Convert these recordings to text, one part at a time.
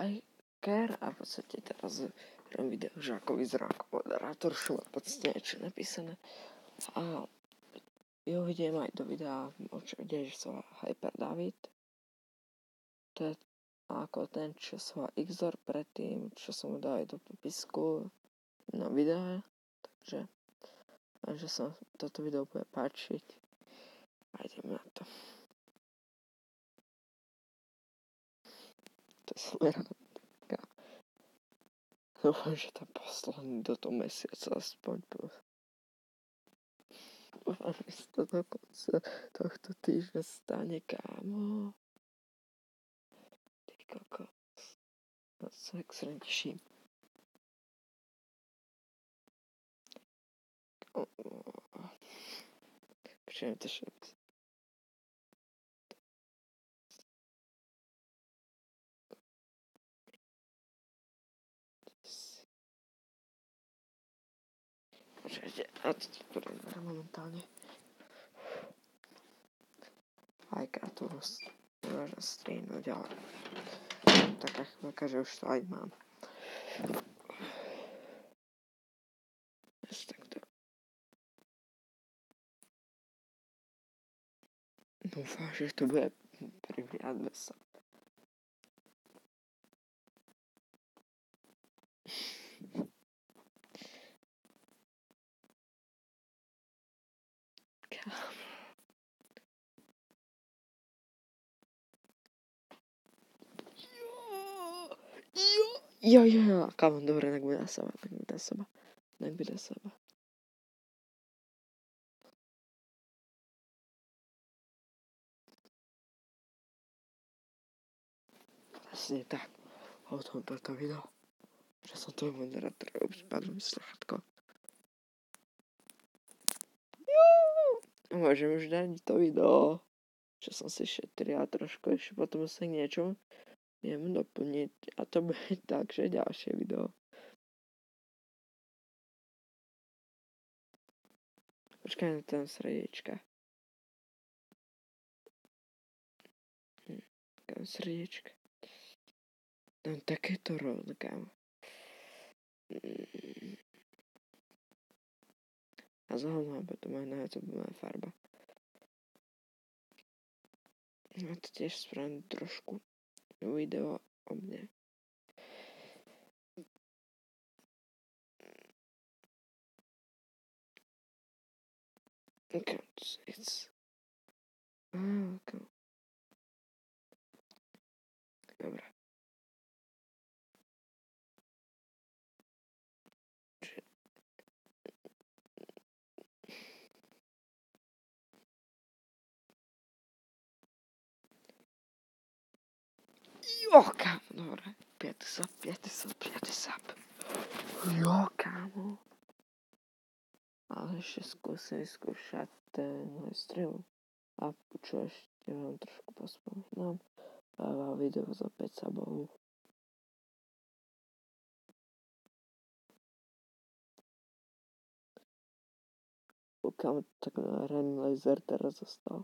Biker a v podstate teraz robím video, že ako vyzerá ako moderátor, čo má v podstate niečo napísané. A jo idem aj do videa, čo vidieť, že sa volá Hyper David. To je ako ten, čo sa volá Xor predtým, čo som mu dal aj do popisku na videa. Takže že sa toto video bude páčiť. A ideme na to. To je smeranka. Dúfam, že tam posledný do toho mesiaca aspoň. Dúfam, že sa to do konca tohto týždňa stane, kámo. Ty kokos. No sa extrémne teším. Počujem to všetko. Počujete, a to preberám momentálne. Aj kreatúrus. Môžem streamnúť, ale taká chvíľka, že už to aj mám. Takto. Dúfam, že to bude prihliad bez sa. Jo, kámo, dobre, tak bude seba. Presne tak, o tom toto video, že som toho moderátora spadlo mi sluchatko. Môžem už dať to video, čo som si šetril a trošku ešte potom sa k niečomu viem doplniť a to bude tak, že ďalšie video. Počkaj na tam srdiečka. Kam srdiečka. Dám takéto rovno, kámo. A zaujímavé, potom aj na YouTube moja farba. A to tiež spravím trošku video o mne. Okay, it's... Okay. Dobre. Jo, kámo, dobre. 5 sap. Jo, kámo. Ale ešte skúsim vyskúšať ten stream. A čo ešte vám trošku pospomínam. Video za 5 sabov. Kámo, tak Ren Laser teraz zostal.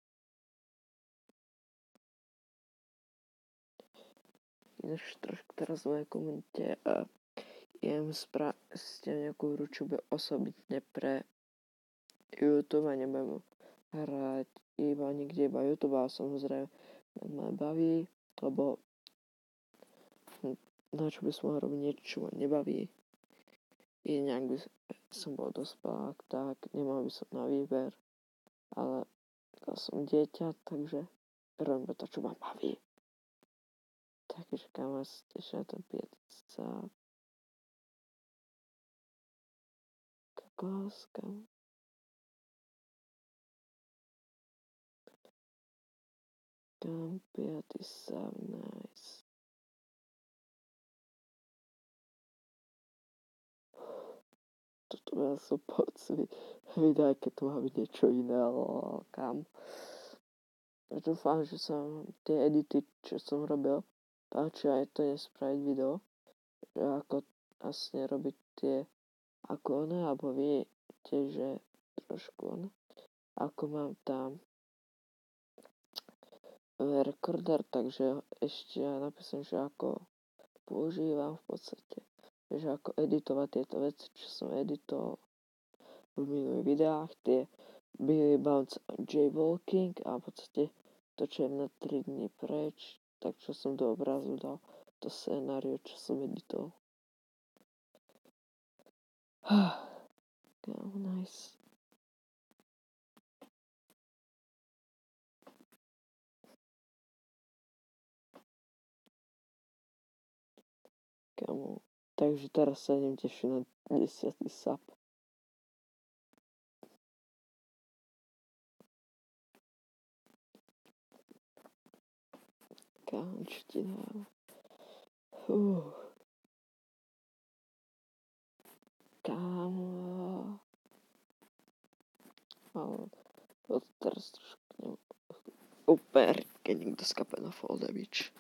Ináč trošku teraz v mojej komunite ste nejakú hru, čo bude osobitne pre YouTube a nebudem hrať iba YouTube, ale samozrejme ma baví, lebo na čo by som mohol robiť niečo, čo ma nebaví. Nejak by som bol dospelák, tak nemal by som na výber, ale som dieťa, takže robím to, čo ma baví. Takže kam vás tešia ten 5 Láska. Kam 5 sám, nice. Toto ja som videa, keď to má byť niečo iné, ale kam. Dúfam, že sa tie edity, čo som robil, páčia aj to nespraviť video, že ako vlastne robiť tie ako one, alebo viete, že trošku one, ako mám tam rekorder, takže ešte ja napísam, že ako používam v podstate. Že ako editovať tieto veci, čo som editoval v minulých videách, tie Billy Bounce Jaywalking a v podstate točujem na 3 dní preč, tak čo som do obrazu dal to scenáriu, čo som editoval. Nice. Kámo. Takže teraz sa idem tešiť na 10. sub. Kámo, čo ti dám? Kámo. Ale to teraz trošku úplne, keď niekto skape na fall damage.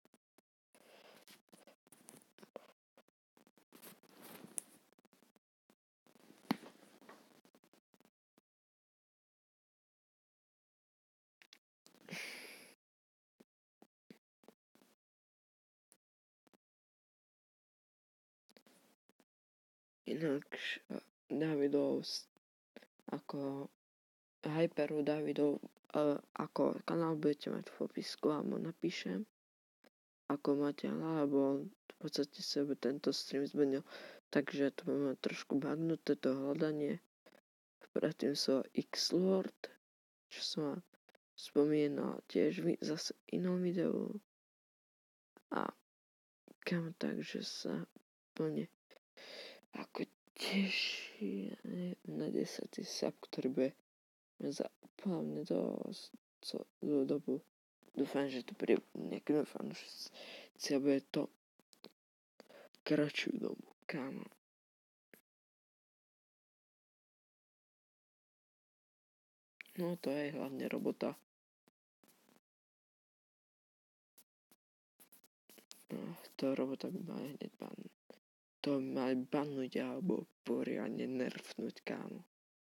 Inakš Davidov ako Hyperu Davidov ako kanál budete mať v popisku a mu napíšem ako máte, lebo v podstate sebe tento stream zmenil, takže to máme trošku bagnuté to hľadanie. Predtým som Xlord, čo som vám spomínal tiež zase v inom videu. A kam takže sa plne ako teší na 10. sub, ktorý bude za úplne dosť dobu. Dúfam, že to bude nejaký dúfam, že bude to kratšiu dobu, kámo. No to je hlavne robota. No, to robota by mali hneď bannúť. To by mali bannúť alebo poriadne nerfnúť, kámo.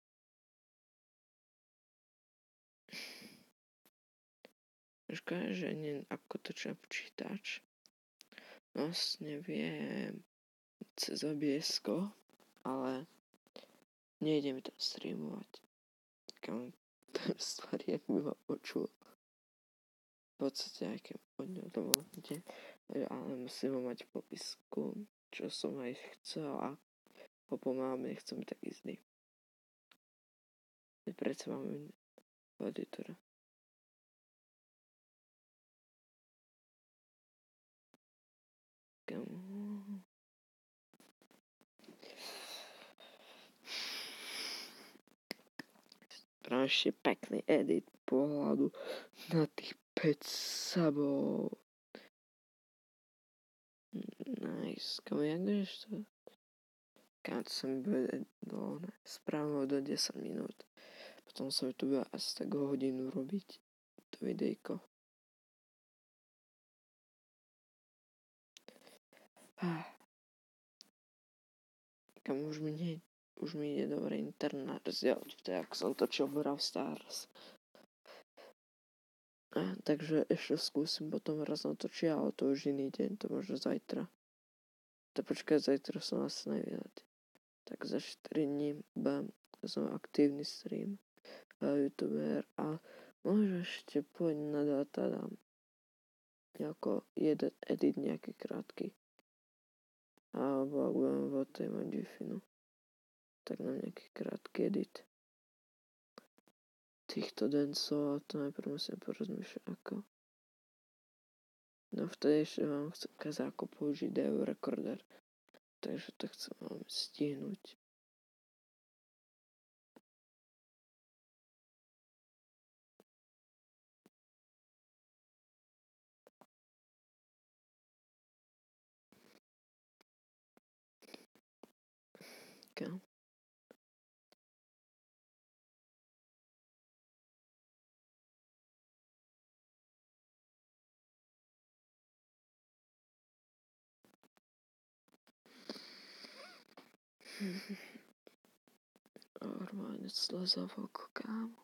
Škoda, že nie ako točia počítač. Vlastne viem cez OBS-ko, ale nejde mi tam streamovať. Kámo, ten starý, jak by ma počul. V podstate, aj keď poďme to môžete, ale musím ho mať v popisku, čo som aj chcel a ho pomáham, nechcem byť tak zlý. Predsa máme editora. Práve ešte pekný edit pohľadu na tých 5 subov. Nice. Komu jak budeš to? Kámo, to sa mi bude správne do 10 minút. Potom sa mi tu bude asi tak hodinu robiť to videjko. Kámo, už mi ide dobre internet rozdielať, ako som točil Brawl Stars. Takže ešte skúsim potom raz natočiť, ale to už iný deň, to možno zajtra. To počkaj, zajtra som asi nevydať. Tak za 4 dní som aktívny stream a youtuber a možno ešte pôjde na data dám ako jeden edit nejaký krátky. Alebo ak budem vo tej mať Wi-Fi, tak na nejaký krátky edit týchto dancov a to najprv musím porozmýšľať ako. No vtedy ešte vám chcem ukázať ako použiť DAW recorder. Takže to chcem vám stihnúť. Okay. Normálne sleza v oku, kámo.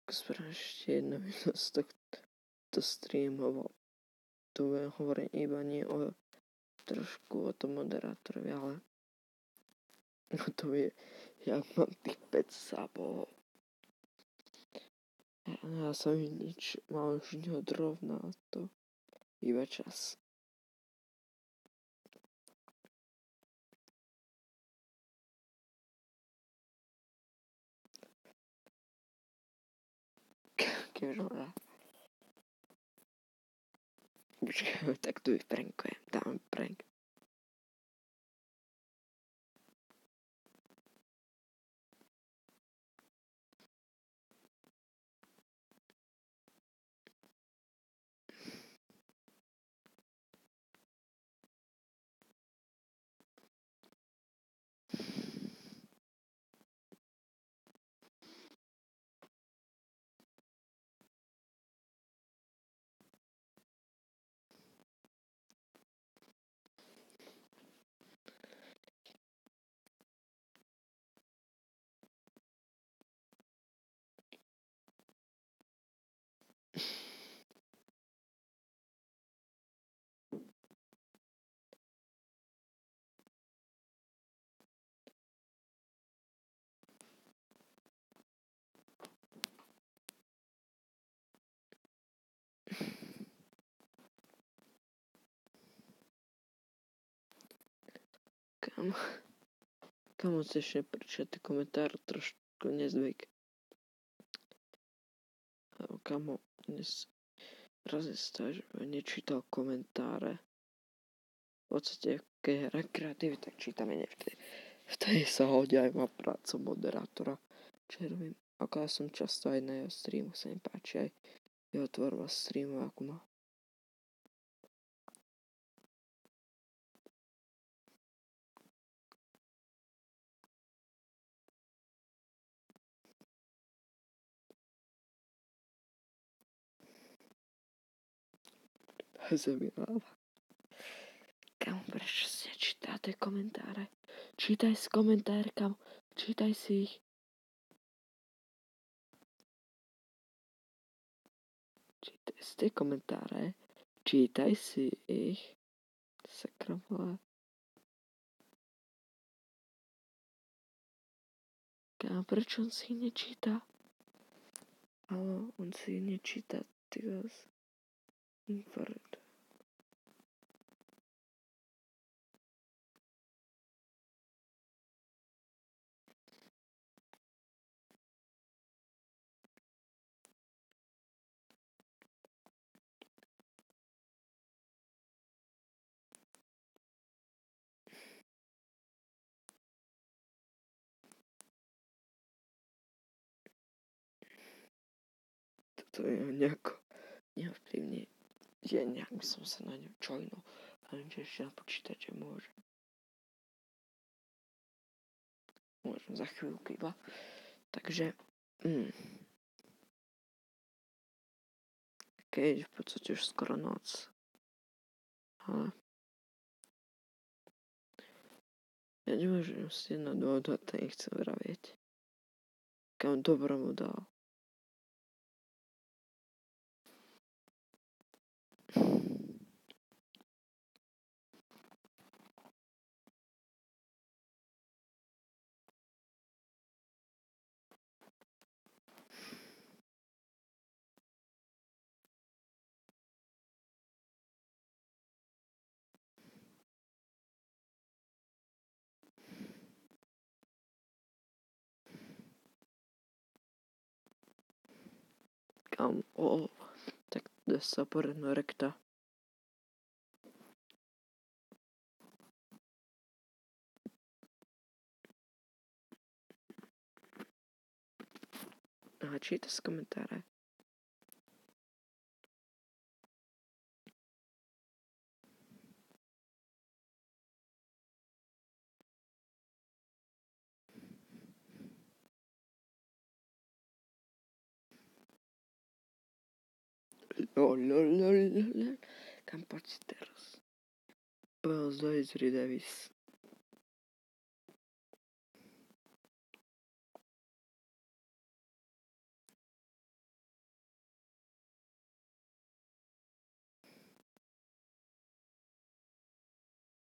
spravím ešte jednu video z tohto streamu, lebo tu hovorím iba nie o trošku o tom moderátorovi, ale o tom je, jak mám tých 5 sabov. Ja som nič, mal už neodrovná to, iba čas. Keďže počkaj, tak tu vyprankujem, dám prank. Kamo chceš prečítať komentár trošku nezvyk. Kamo dnes raz je stalo, že nečítal komentáre. V podstate, keď je rekreatívy, tak čítame vtedy sa hodí aj má práca moderátora. Čo robím? Ako ja som často aj na jeho streamu, sa mi páči aj jeho tvorba streamu, ako má. Zemiláva. Kamo, prečo si nečítate komentáre? Čítaj si komentáre, kamo. Čítaj si ich. Čítaj si tie komentáre. Čítaj si ich. Sakra vole. Kamo, prečo on si ich nečíta? Ale on si ich nečíta, ty vás. Infarkt. Toto je nejako neovplyvní. Ja nejak by som sa na ňu joinul. Ale že ešte na počítače môžem. Môžem za chvíľku iba. Takže keď v podstate už skoro noc. Ale ja nemôžem si na dôvod, to nechcem vravieť. Kam dobro mu dal. Kam, tak da sa poredno rekta. Aha, číta z komentáre. Lol. Kam poď si teraz? Wells Davis.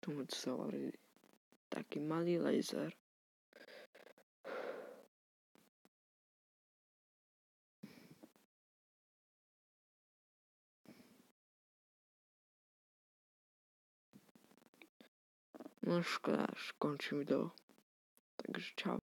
tomu sa hovorí taký malý laser. No škoda, až končím video. Takže čau.